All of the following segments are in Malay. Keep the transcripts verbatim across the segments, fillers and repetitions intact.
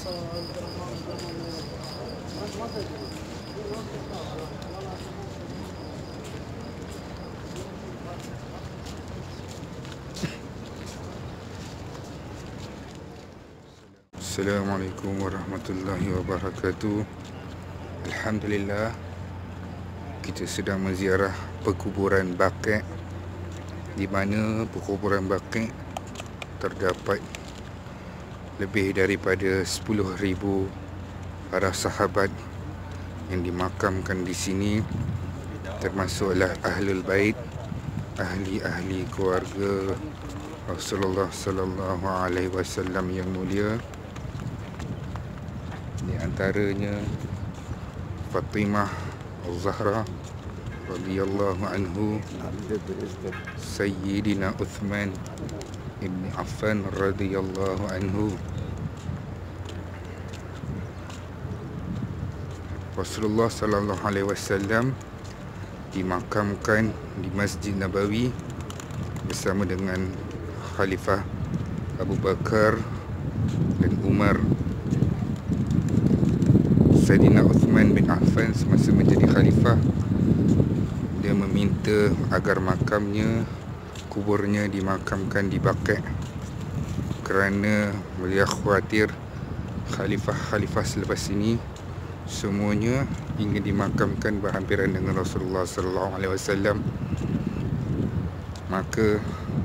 Assalamualaikum warahmatullahi wabarakatuh. Alhamdulillah, kita sedang menziarah perkuburan Baqi', di mana perkuburan Baqi' terdapat lebih daripada sepuluh ribu para sahabat yang dimakamkan di sini, termasuklah Ahlul Bait, ahli-ahli keluarga Rasulullah sallallahu alaihi wasallam yang mulia. Di antaranya Fatimah Al-Zahra radhiyallahu anhu, Sayyidina Uthman ibn Affan radhiyallahu anhu. Rasulullah sallallahu alaihi wasallam dimakamkan di Masjid Nabawi bersama dengan Khalifah Abu Bakar dan Umar. Sayyidina Uthman bin Affan semasa menjadi khalifah, dia meminta agar makamnya, kuburnya dimakamkan di Baqi', kerana beliau khawatir khalifah-khalifah selepas ini semuanya ingin dimakamkan berhampiran dengan Rasulullah sallallahu alaihi wasallam. Maka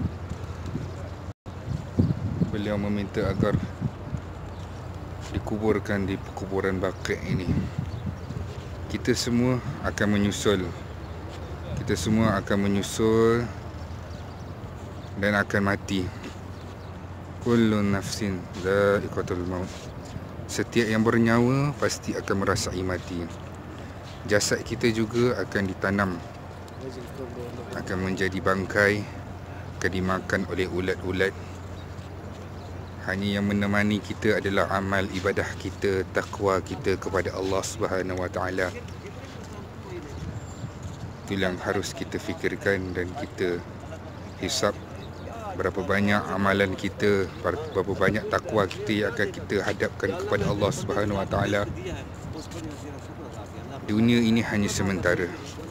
beliau meminta agar dikuburkan di kuburan Baqi' ini. Kita semua akan menyusul. Kita semua akan menyusul dan akan mati. Kullu nafsin dha'iqatul maut. Setiap yang bernyawa pasti akan merasai mati. Jasad kita juga akan ditanam, akan menjadi bangkai, akan dimakan oleh ulat-ulat. Hanya yang menemani kita adalah amal ibadah kita, takwa kita kepada Allah Subhanahu Wa Taala. Itu yang harus kita fikirkan dan kita hisap berapa banyak amalan kita, berapa banyak takwa kita yang akan kita hadapkan kepada Allah Subhanahu Wa Taala. Dunia ini hanya sementara.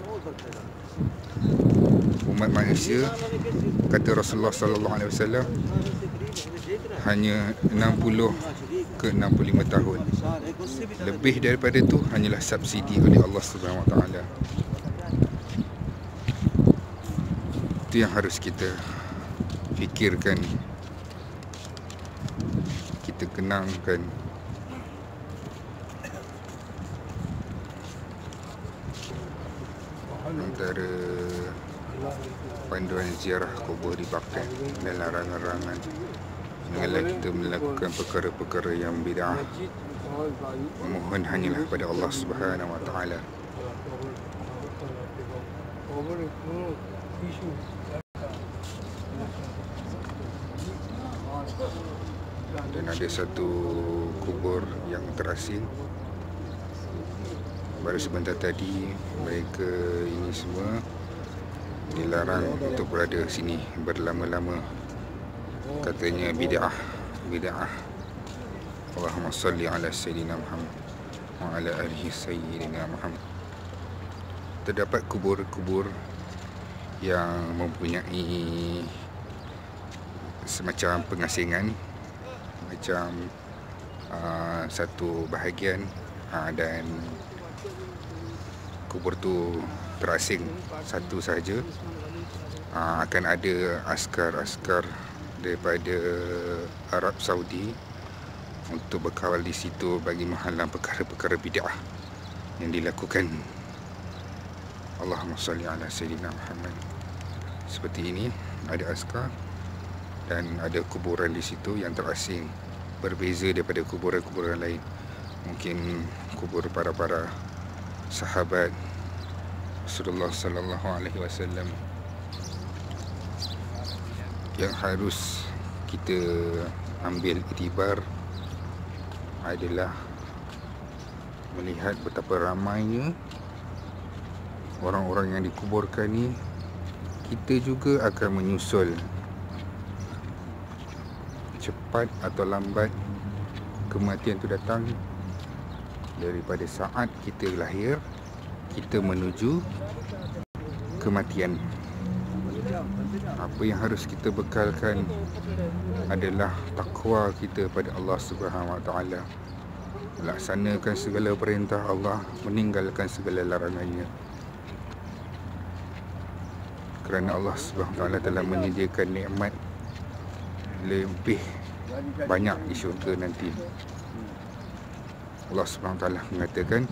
Umat manusia, kata Rasulullah sallallahu alaihi wasallam, hanya enam puluh ke enam puluh lima tahun. Lebih daripada itu hanyalah subsidi oleh Allah Subhanahu Wa Taala. Itu yang harus kita fikirkan, kita kenangkan. Antara panduan ziarah kubur di Baqi' dan larangan-larangan, janganlah kita melakukan perkara-perkara yang bid'ah. Memohon hanyalah pada Allah Subhanahu Wa Taala. Dan ada satu kubur yang terasing. Baru sebentar tadi, mereka ini semua dilarang untuk berada sini berlama-lama. Katanya bid'ah, bid'ah. Allahumma salli ala Sayyidina Muhammad wa ala alihi Sayyidina Muhammad. Terdapat kubur-kubur yang mempunyai semacam pengasingan, macam uh, satu bahagian uh, dan kubur tu terasing satu sahaja. uh, akan ada askar-askar daripada Arab Saudi untuk berkawal di situ bagi menghalang perkara-perkara bid'ah yang dilakukan. Allahumma salli ala Sayyidina Muhammad. Seperti ini, ada askar dan ada kuburan di situ yang terasing, berbeza daripada kuburan-kuburan lain. Mungkin kubur para-para sahabat Rasulullah sallallahu alaihi wasallam. Yang harus kita ambil iktibar adalah melihat betapa ramainya orang-orang yang dikuburkan ni. Kita juga akan menyusul, cepat atau lambat kematian itu datang daripada saat kita lahir, kita menuju kematian. Apa yang harus kita bekalkan adalah takwa kita pada Allah Subhanahu Wa Taala. Laksanakan segala perintah Allah, meninggalkan segala larangannya. Kerana Allah Subhanahu Wa Taala telah menyediakan nikmat lebih banyak di syurga nanti. Allah Subhanahu Wa Taala mengatakan,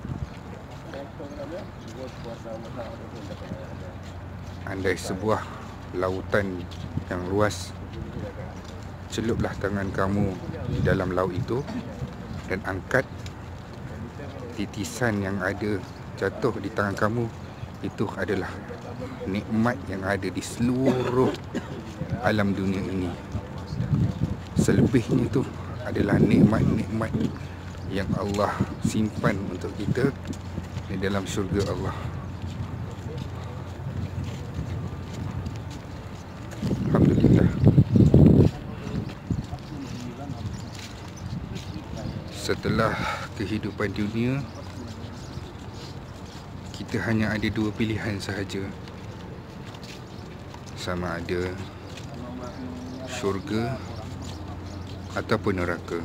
andai sebuah lautan yang luas, celuplah tangan kamu di dalam laut itu dan angkat titisan yang ada jatuh di tangan kamu. Itu adalah nikmat yang ada di seluruh alam dunia ini. Selebihnya itu adalah nikmat-nikmat yang Allah simpan untuk kita di dalam syurga Allah. Alhamdulillah. Setelah kehidupan dunia, kita hanya ada dua pilihan sahaja. Sama ada syurga ataupun neraka.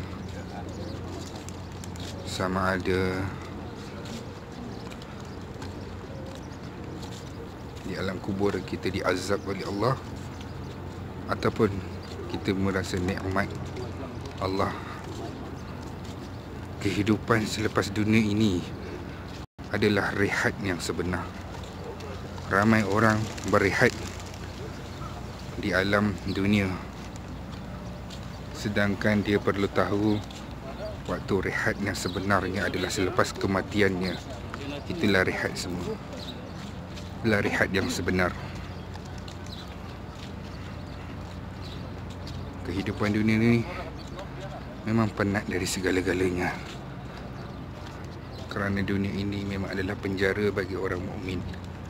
Sama ada di alam kubur kita diazab oleh Allah, ataupun kita merasa nikmat Allah. Kehidupan selepas dunia ini adalah rehat yang sebenar. Ramai orang berehat di alam dunia, sedangkan dia perlu tahu waktu rehat yang sebenarnya adalah selepas kematiannya. Itulah rehat semua. Itulah rehat yang sebenar. Kehidupan dunia ini memang penat dari segala-galanya. Kerana dunia ini memang adalah penjara bagi orang mukmin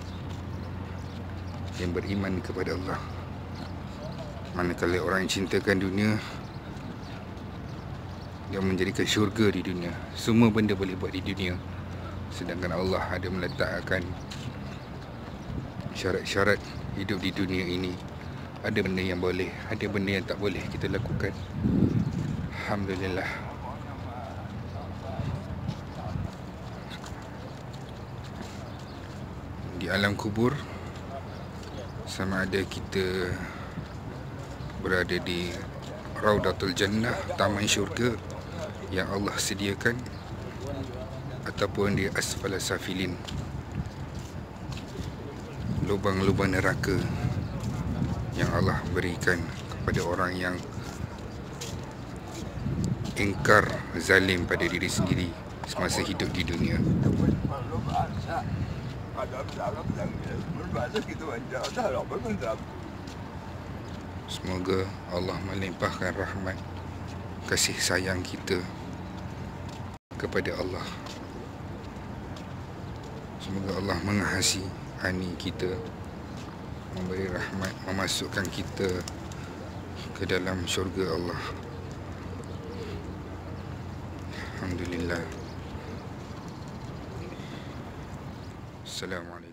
yang beriman kepada Allah. Manakala orang yang cintakan dunia, dia menjadikan syurga di dunia. Semua benda boleh buat di dunia, sedangkan Allah ada meletakkan syarat-syarat hidup di dunia ini. Ada benda yang boleh, ada benda yang tak boleh kita lakukan. Alhamdulillah. Di alam kubur, sama ada kita berada di Raudatul Jannah, taman syurga yang Allah sediakan, ataupun di Asfala Safilin, lubang-lubang neraka yang Allah berikan kepada orang yang ingkar zalim pada diri sendiri semasa hidup di dunia. Semoga Allah melimpahkan rahmat kasih sayang kita kepada Allah. Semoga Allah mengasihani kita, memberi rahmat, memasukkan kita ke dalam syurga Allah. Alhamdulillah. Assalamualaikum.